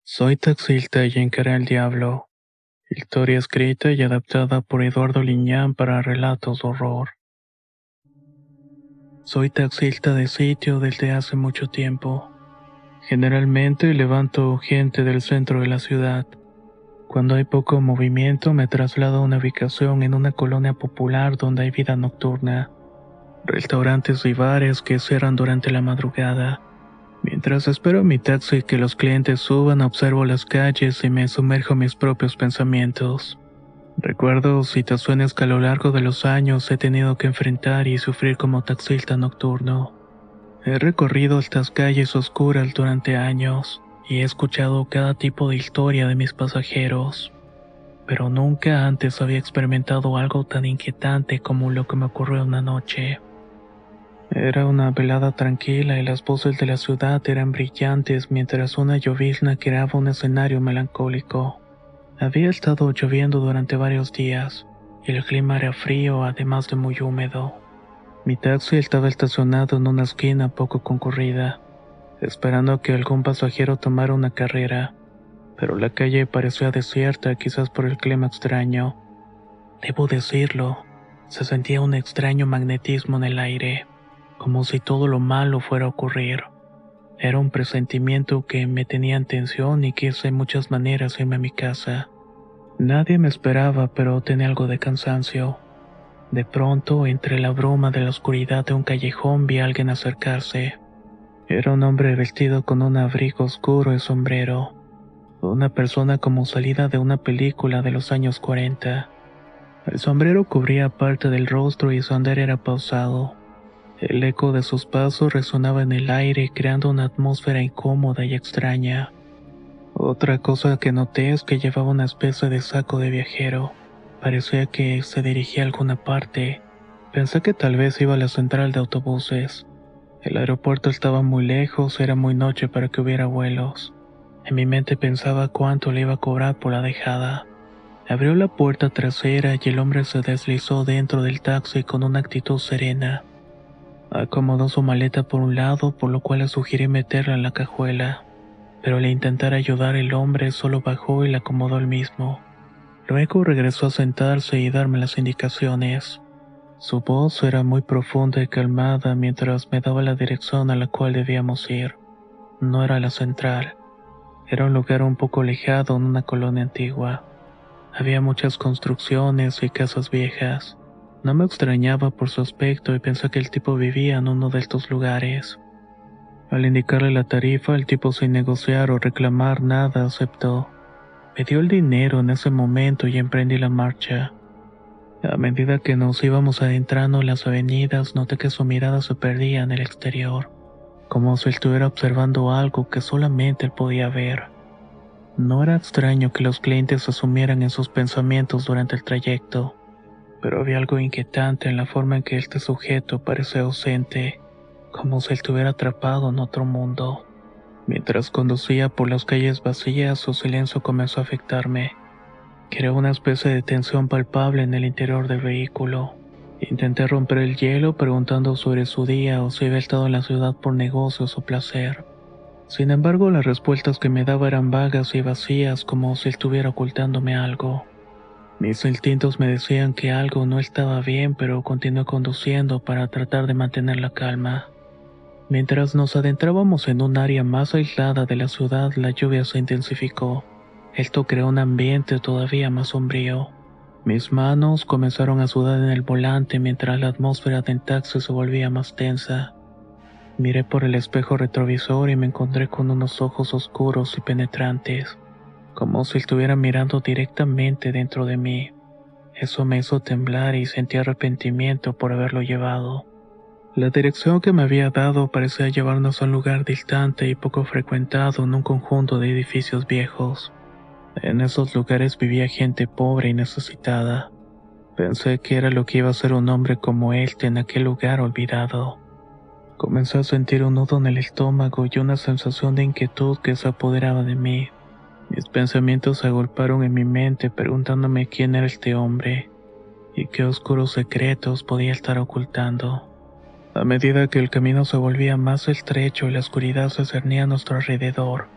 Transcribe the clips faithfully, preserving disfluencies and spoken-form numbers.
Soy taxista y encaré al diablo. Historia escrita y adaptada por Eduardo Liñán para relatos de horror. Soy taxista de sitio desde hace mucho tiempo. Generalmente levanto gente del centro de la ciudad. Cuando hay poco movimiento me traslado a una ubicación en una colonia popular donde hay vida nocturna. Restaurantes y bares que cierran durante la madrugada. Mientras espero mi taxi y que los clientes suban, observo las calles y me sumerjo en mis propios pensamientos. Recuerdo situaciones que a lo largo de los años he tenido que enfrentar y sufrir como taxista nocturno. He recorrido estas calles oscuras durante años y he escuchado cada tipo de historia de mis pasajeros, pero nunca antes había experimentado algo tan inquietante como lo que me ocurrió una noche. Era una velada tranquila y las voces de la ciudad eran brillantes mientras una llovizna creaba un escenario melancólico. Había estado lloviendo durante varios días y el clima era frío además de muy húmedo. Mi taxi estaba estacionado en una esquina poco concurrida, esperando a que algún pasajero tomara una carrera, pero la calle parecía desierta quizás por el clima extraño. Debo decirlo, se sentía un extraño magnetismo en el aire, como si todo lo malo fuera a ocurrir. Era un presentimiento que me tenía en tensión y quise de muchas maneras irme a mi casa. Nadie me esperaba, pero tenía algo de cansancio. De pronto, entre la bruma de la oscuridad de un callejón, vi a alguien acercarse. Era un hombre vestido con un abrigo oscuro y sombrero. Una persona como salida de una película de los años cuarenta. El sombrero cubría parte del rostro y su andar era pausado. El eco de sus pasos resonaba en el aire, creando una atmósfera incómoda y extraña. Otra cosa que noté es que llevaba una especie de saco de viajero. Parecía que se dirigía a alguna parte. Pensé que tal vez iba a la central de autobuses. El aeropuerto estaba muy lejos, era muy noche para que hubiera vuelos. En mi mente pensaba cuánto le iba a cobrar por la dejada. Abrió la puerta trasera y el hombre se deslizó dentro del taxi con una actitud serena. Acomodó su maleta por un lado, por lo cual le sugerí meterla en la cajuela. Pero al intentar ayudar el hombre solo bajó y la acomodó él mismo. Luego regresó a sentarse y darme las indicaciones. Su voz era muy profunda y calmada mientras me daba la dirección a la cual debíamos ir. No era la central. Era un lugar un poco alejado en una colonia antigua. Había muchas construcciones y casas viejas. No me extrañaba por su aspecto y pensé que el tipo vivía en uno de estos lugares. Al indicarle la tarifa, el tipo sin negociar o reclamar nada aceptó. Me dio el dinero en ese momento y emprendí la marcha. A medida que nos íbamos adentrando en las avenidas, noté que su mirada se perdía en el exterior, como si estuviera observando algo que solamente él podía ver. No era extraño que los clientes asumieran en sus pensamientos durante el trayecto, pero había algo inquietante en la forma en que este sujeto parecía ausente, como si estuviera atrapado en otro mundo. Mientras conducía por las calles vacías, su silencio comenzó a afectarme. Creó una especie de tensión palpable en el interior del vehículo. Intenté romper el hielo preguntando sobre su día o si había estado en la ciudad por negocios o placer. Sin embargo, las respuestas que me daba eran vagas y vacías, como si estuviera ocultándome algo. Mis instintos me decían que algo no estaba bien, pero continué conduciendo para tratar de mantener la calma. Mientras nos adentrábamos en un área más aislada de la ciudad, la lluvia se intensificó. Esto creó un ambiente todavía más sombrío. Mis manos comenzaron a sudar en el volante mientras la atmósfera del taxi se volvía más tensa. Miré por el espejo retrovisor y me encontré con unos ojos oscuros y penetrantes, como si estuvieran mirando directamente dentro de mí. Eso me hizo temblar y sentí arrepentimiento por haberlo llevado. La dirección que me había dado parecía llevarnos a un lugar distante y poco frecuentado en un conjunto de edificios viejos. En esos lugares vivía gente pobre y necesitada. Pensé que era lo que iba a ser un hombre como este en aquel lugar olvidado. Comencé a sentir un nudo en el estómago y una sensación de inquietud que se apoderaba de mí. Mis pensamientos se agolparon en mi mente preguntándome quién era este hombre y qué oscuros secretos podía estar ocultando. A medida que el camino se volvía más estrecho y la oscuridad se cernía a nuestro alrededor,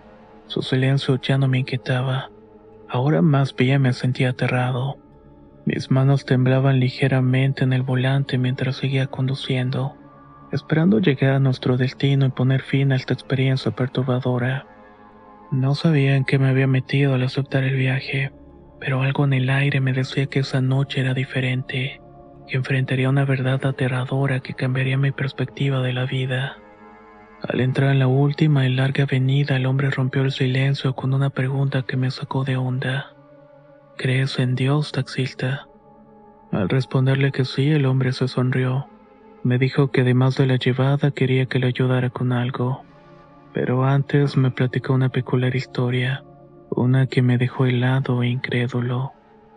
Su silencio ya no me inquietaba. Ahora más bien me sentía aterrado. Mis manos temblaban ligeramente en el volante mientras seguía conduciendo, esperando llegar a nuestro destino y poner fin a esta experiencia perturbadora. No sabía en qué me había metido al aceptar el viaje, pero algo en el aire me decía que esa noche era diferente, que enfrentaría una verdad aterradora que cambiaría mi perspectiva de la vida. Al entrar en la última y larga avenida, el hombre rompió el silencio con una pregunta que me sacó de onda. ¿Crees en Dios, taxista? Al responderle que sí, el hombre se sonrió. Me dijo que además de la llevada quería que le ayudara con algo. Pero antes me platicó una peculiar historia, una que me dejó helado e incrédulo.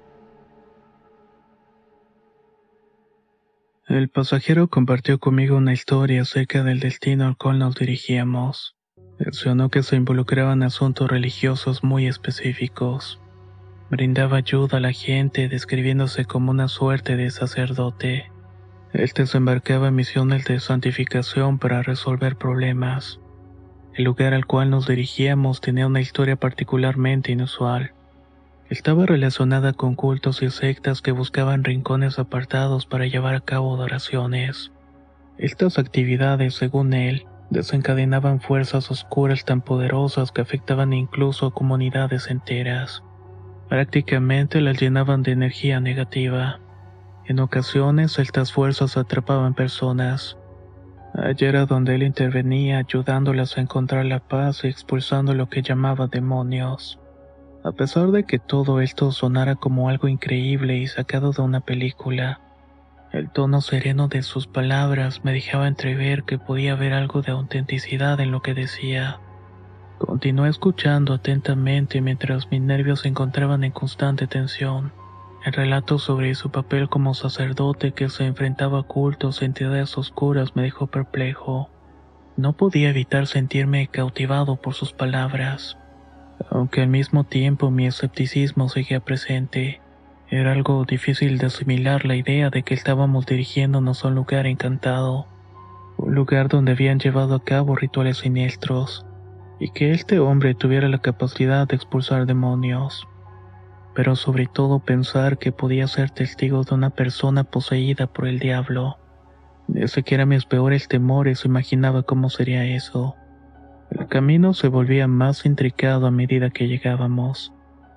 El pasajero compartió conmigo una historia acerca del destino al cual nos dirigíamos. Mencionó que se involucraban asuntos religiosos muy específicos. Brindaba ayuda a la gente describiéndose como una suerte de sacerdote. Él desembarcaba en misiones de santificación para resolver problemas. El lugar al cual nos dirigíamos tenía una historia particularmente inusual. Estaba relacionada con cultos y sectas que buscaban rincones apartados para llevar a cabo adoraciones. Estas actividades, según él, desencadenaban fuerzas oscuras tan poderosas que afectaban incluso a comunidades enteras. Prácticamente las llenaban de energía negativa. En ocasiones estas fuerzas atrapaban personas. Allí era donde él intervenía, ayudándolas a encontrar la paz y expulsando lo que llamaba demonios. A pesar de que todo esto sonara como algo increíble y sacado de una película, el tono sereno de sus palabras me dejaba entrever que podía haber algo de autenticidad en lo que decía. Continué escuchando atentamente mientras mis nervios se encontraban en constante tensión. El relato sobre su papel como sacerdote que se enfrentaba a cultos e entidades oscuras me dejó perplejo. No podía evitar sentirme cautivado por sus palabras. Aunque al mismo tiempo mi escepticismo seguía presente, era algo difícil de asimilar la idea de que estábamos dirigiéndonos a un lugar encantado, un lugar donde habían llevado a cabo rituales siniestros, y que este hombre tuviera la capacidad de expulsar demonios. Pero sobre todo pensar que podía ser testigo de una persona poseída por el diablo. Ni siquiera mis peores temores imaginaba cómo sería eso. El camino se volvía más intricado a medida que llegábamos.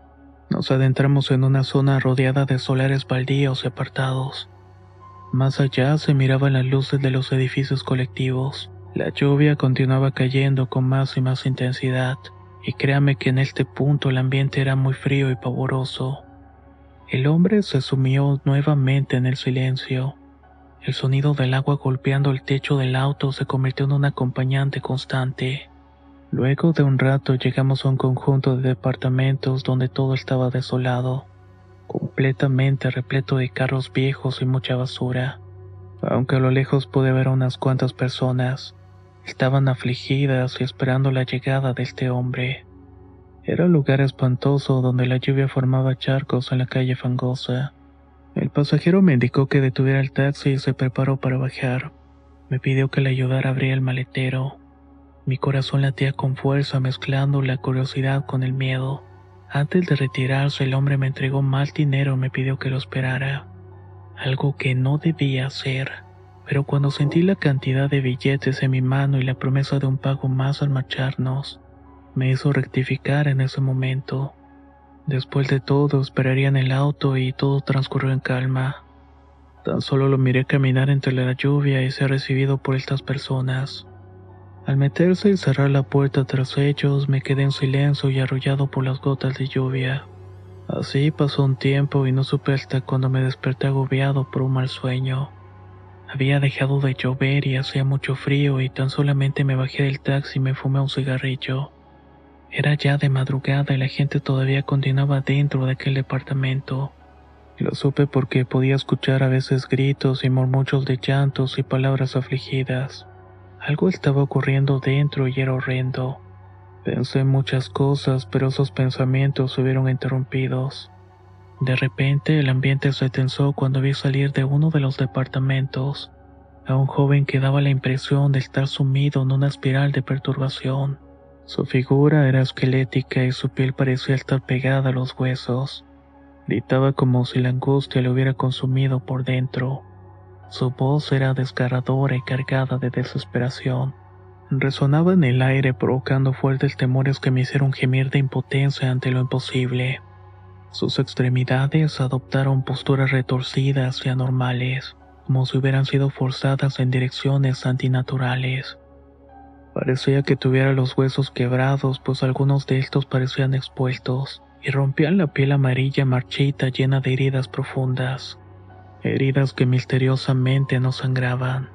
Nos adentramos en una zona rodeada de solares baldíos y apartados. Más allá se miraban las luces de los edificios colectivos. La lluvia continuaba cayendo con más y más intensidad, y créame que en este punto el ambiente era muy frío y pavoroso. El hombre se sumió nuevamente en el silencio. El sonido del agua golpeando el techo del auto se convirtió en un acompañante constante. Luego de un rato llegamos a un conjunto de departamentos donde todo estaba desolado, completamente repleto de carros viejos y mucha basura. Aunque a lo lejos pude ver a unas cuantas personas, estaban afligidas y esperando la llegada de este hombre. Era un lugar espantoso donde la lluvia formaba charcos en la calle fangosa. El pasajero me indicó que detuviera el taxi y se preparó para bajar. Me pidió que le ayudara a abrir el maletero. Mi corazón latía con fuerza mezclando la curiosidad con el miedo. Antes de retirarse, el hombre me entregó más dinero y me pidió que lo esperara. Algo que no debía hacer, pero cuando sentí la cantidad de billetes en mi mano y la promesa de un pago más al marcharnos, me hizo rectificar en ese momento. Después de todo, esperaría en el auto y todo transcurrió en calma. Tan solo lo miré caminar entre la lluvia y ser recibido por estas personas. Al meterse y cerrar la puerta tras ellos, me quedé en silencio y arrullado por las gotas de lluvia. Así pasó un tiempo y no supe hasta cuando me desperté agobiado por un mal sueño. Había dejado de llover y hacía mucho frío y tan solamente me bajé del taxi y me fumé un cigarrillo. Era ya de madrugada y la gente todavía continuaba dentro de aquel departamento. Lo supe porque podía escuchar a veces gritos y murmullos de llantos y palabras afligidas. Algo estaba ocurriendo dentro y era horrendo. Pensé en muchas cosas, pero esos pensamientos se vieron interrumpidos. De repente el ambiente se tensó cuando vi salir de uno de los departamentos a un joven que daba la impresión de estar sumido en una espiral de perturbación. Su figura era esquelética y su piel parecía estar pegada a los huesos. Gritaba como si la angustia lo hubiera consumido por dentro. Su voz era desgarradora y cargada de desesperación. Resonaba en el aire provocando fuertes temores que me hicieron gemir de impotencia ante lo imposible. Sus extremidades adoptaron posturas retorcidas y anormales, como si hubieran sido forzadas en direcciones antinaturales. Parecía que tuviera los huesos quebrados, pues algunos de estos parecían expuestos, y rompían la piel amarilla marchita llena de heridas profundas. Heridas que misteriosamente no sangraban.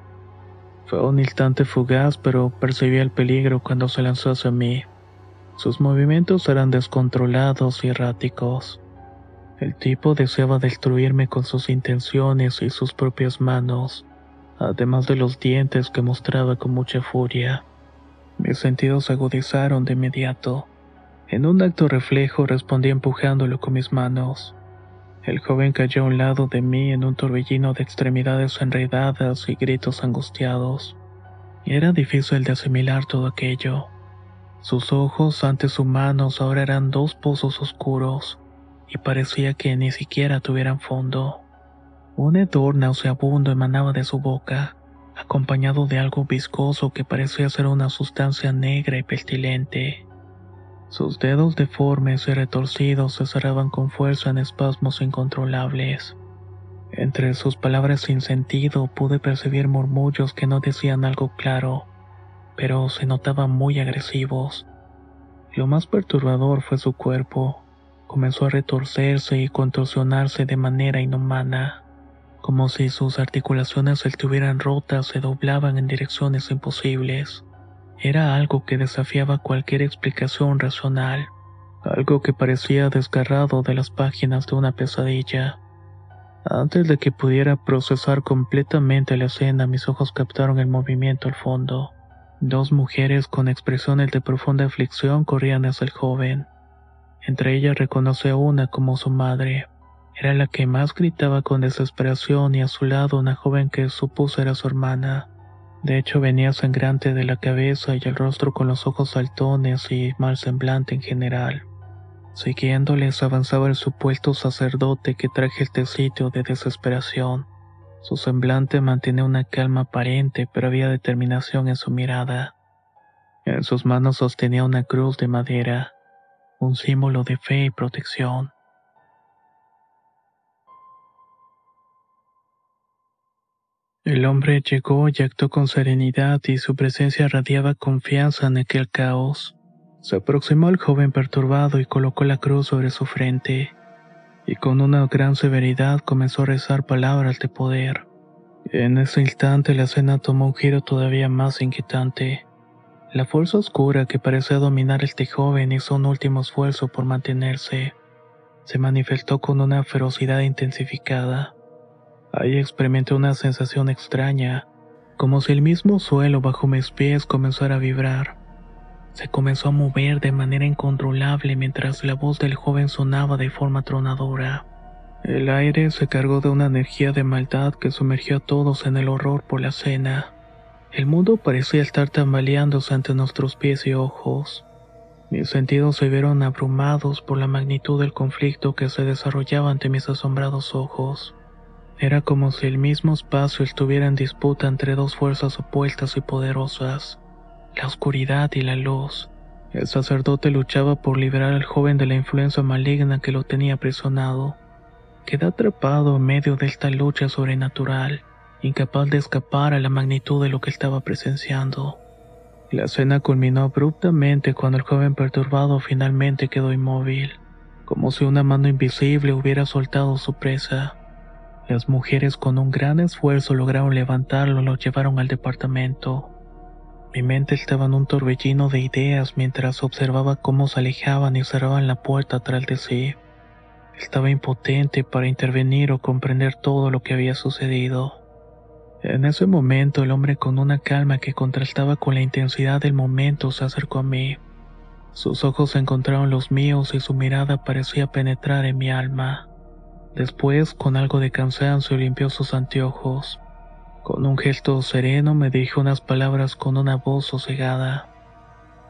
Fue un instante fugaz, pero percibí el peligro cuando se lanzó hacia mí. Sus movimientos eran descontrolados y erráticos. El tipo deseaba destruirme con sus intenciones y sus propias manos, además de los dientes que mostraba con mucha furia. Mis sentidos se agudizaron de inmediato. En un acto reflejo respondí empujándolo con mis manos. El joven cayó a un lado de mí en un torbellino de extremidades enredadas y gritos angustiados. Era difícil de asimilar todo aquello. Sus ojos, antes humanos, ahora eran dos pozos oscuros, y parecía que ni siquiera tuvieran fondo. Un hedor nauseabundo emanaba de su boca, acompañado de algo viscoso que parecía ser una sustancia negra y pestilente. Sus dedos deformes y retorcidos se cerraban con fuerza en espasmos incontrolables. Entre sus palabras sin sentido pude percibir murmullos que no decían algo claro, pero se notaban muy agresivos. Lo más perturbador fue su cuerpo. Comenzó a retorcerse y contorsionarse de manera inhumana, como si sus articulaciones estuvieran rotas, se doblaban en direcciones imposibles. Era algo que desafiaba cualquier explicación racional, algo que parecía desgarrado de las páginas de una pesadilla. Antes de que pudiera procesar completamente la escena, mis ojos captaron el movimiento al fondo. Dos mujeres con expresiones de profunda aflicción corrían hacia el joven. Entre ellas reconocí a una como su madre. Era la que más gritaba con desesperación, y a su lado una joven que supuse era su hermana. De hecho, venía sangrante de la cabeza y el rostro con los ojos saltones y mal semblante en general. Siguiéndoles avanzaba el supuesto sacerdote que traje a este sitio de desesperación. Su semblante mantenía una calma aparente, pero había determinación en su mirada. En sus manos sostenía una cruz de madera, un símbolo de fe y protección. El hombre llegó y actuó con serenidad, y su presencia radiaba confianza en aquel caos. Se aproximó al joven perturbado y colocó la cruz sobre su frente, y con una gran severidad comenzó a rezar palabras de poder. En ese instante la escena tomó un giro todavía más inquietante. La fuerza oscura que parecía dominar a este joven hizo un último esfuerzo por mantenerse. Se manifestó con una ferocidad intensificada. Ahí experimenté una sensación extraña, como si el mismo suelo bajo mis pies comenzara a vibrar. Se comenzó a mover de manera incontrolable mientras la voz del joven sonaba de forma tronadora. El aire se cargó de una energía de maldad que sumergió a todos en el horror por la escena. El mundo parecía estar tambaleándose ante nuestros pies y ojos. Mis sentidos se vieron abrumados por la magnitud del conflicto que se desarrollaba ante mis asombrados ojos. Era como si el mismo espacio estuviera en disputa entre dos fuerzas opuestas y poderosas, la oscuridad y la luz. El sacerdote luchaba por liberar al joven de la influencia maligna que lo tenía aprisionado. Quedé atrapado en medio de esta lucha sobrenatural, incapaz de escapar a la magnitud de lo que estaba presenciando. La escena culminó abruptamente cuando el joven perturbado finalmente quedó inmóvil, como si una mano invisible hubiera soltado su presa. Las mujeres con un gran esfuerzo lograron levantarlo y lo llevaron al departamento. Mi mente estaba en un torbellino de ideas mientras observaba cómo se alejaban y cerraban la puerta tras de sí. Estaba impotente para intervenir o comprender todo lo que había sucedido. En ese momento el hombre, con una calma que contrastaba con la intensidad del momento, se acercó a mí. Sus ojos encontraron los míos y su mirada parecía penetrar en mi alma. Después, con algo de cansancio, limpió sus anteojos. Con un gesto sereno me dijo unas palabras con una voz sosegada.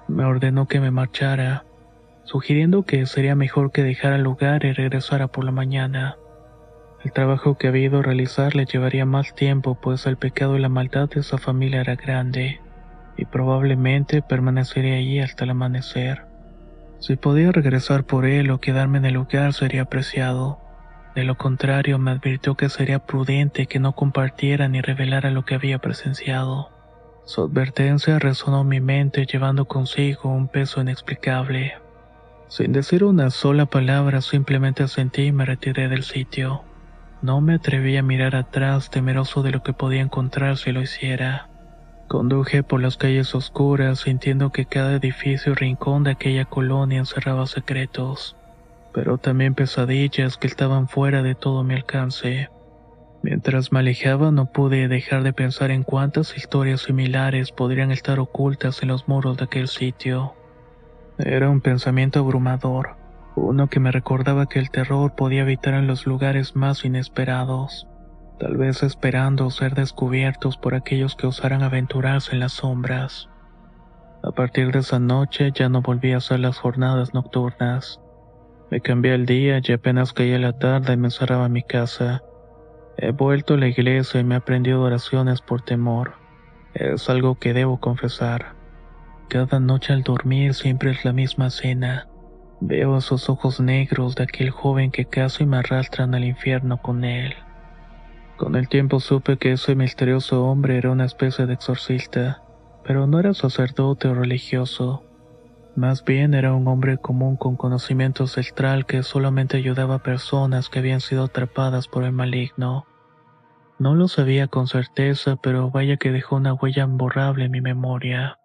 Me ordenó que me marchara, sugiriendo que sería mejor que dejara el lugar y regresara por la mañana. El trabajo que había ido a realizar le llevaría más tiempo, pues el pecado y la maldad de esa familia era grande, y probablemente permanecería allí hasta el amanecer. Si podía regresar por él o quedarme en el lugar sería apreciado. De lo contrario, me advirtió que sería prudente que no compartiera ni revelara lo que había presenciado. Su advertencia resonó en mi mente, llevando consigo un peso inexplicable. Sin decir una sola palabra, simplemente asentí y me retiré del sitio. No me atreví a mirar atrás, temeroso de lo que podía encontrar si lo hiciera. Conduje por las calles oscuras, sintiendo que cada edificio y rincón de aquella colonia encerraba secretos, pero también pesadillas que estaban fuera de todo mi alcance. Mientras me alejaba, no pude dejar de pensar en cuántas historias similares podrían estar ocultas en los muros de aquel sitio. Era un pensamiento abrumador, uno que me recordaba que el terror podía habitar en los lugares más inesperados, tal vez esperando ser descubiertos por aquellos que osaran aventurarse en las sombras. A partir de esa noche ya no volví a hacer las jornadas nocturnas. Me cambié el día y apenas caía la tarde me encerraba en mi casa. He vuelto a la iglesia y me he aprendido oraciones por temor. Es algo que debo confesar. Cada noche al dormir siempre es la misma escena. Veo esos ojos negros de aquel joven que casi me arrastran al infierno con él. Con el tiempo supe que ese misterioso hombre era una especie de exorcista, pero no era sacerdote o religioso. Más bien era un hombre común con conocimiento ancestral que solamente ayudaba a personas que habían sido atrapadas por el maligno. No lo sabía con certeza, pero vaya que dejó una huella imborrable en mi memoria.